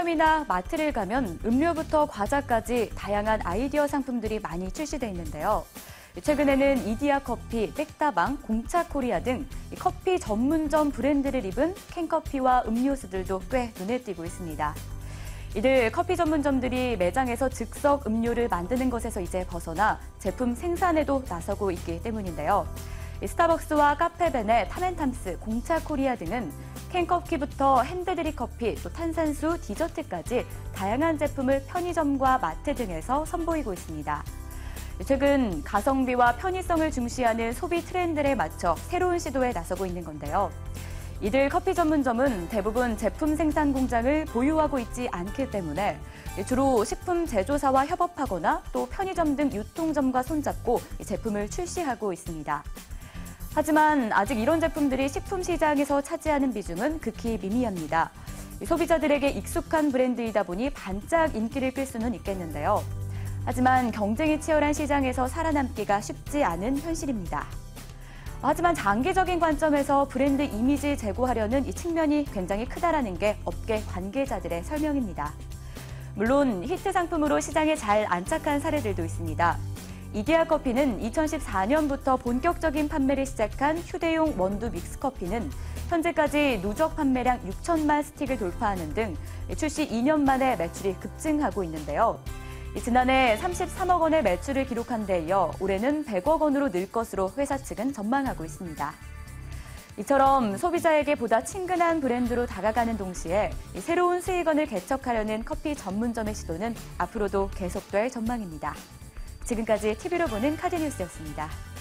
편의점이나 마트를 가면 음료부터 과자까지 다양한 아이디어 상품들이 많이 출시돼 있는데요. 최근에는 이디야 커피, 백다방, 공차코리아 등 커피 전문점 브랜드를 입은 캔커피와 음료수들도 꽤 눈에 띄고 있습니다. 이들 커피 전문점들이 매장에서 즉석 음료를 만드는 것에서 이제 벗어나 제품 생산에도 나서고 있기 때문인데요. 스타벅스와 카페벤의 탐앤탐스, 공차코리아 등은 캔커피부터 핸드드립 커피, 또 탄산수, 디저트까지 다양한 제품을 편의점과 마트 등에서 선보이고 있습니다. 최근 가성비와 편의성을 중시하는 소비 트렌드에 맞춰 새로운 시도에 나서고 있는 건데요. 이들 커피 전문점은 대부분 제품 생산 공장을 보유하고 있지 않기 때문에 주로 식품 제조사와 협업하거나 또 편의점 등 유통점과 손잡고 제품을 출시하고 있습니다. 하지만 아직 이런 제품들이 식품 시장에서 차지하는 비중은 극히 미미합니다. 소비자들에게 익숙한 브랜드이다 보니 반짝 인기를 끌 수는 있겠는데요. 하지만 경쟁이 치열한 시장에서 살아남기가 쉽지 않은 현실입니다. 하지만 장기적인 관점에서 브랜드 이미지 제고하려는 이 측면이 굉장히 크다라는 게 업계 관계자들의 설명입니다. 물론 히트 상품으로 시장에 잘 안착한 사례들도 있습니다. 이디야 커피는 2014년부터 본격적인 판매를 시작한 휴대용 원두 믹스커피는 현재까지 누적 판매량 6천만 스틱을 돌파하는 등 출시 2년 만에 매출이 급증하고 있는데요. 지난해 33억 원의 매출을 기록한 데 이어 올해는 100억 원으로 늘 것으로 회사 측은 전망하고 있습니다. 이처럼 소비자에게 보다 친근한 브랜드로 다가가는 동시에 새로운 수익원을 개척하려는 커피 전문점의 시도는 앞으로도 계속될 전망입니다. 지금까지 TV로 보는 카드뉴스였습니다.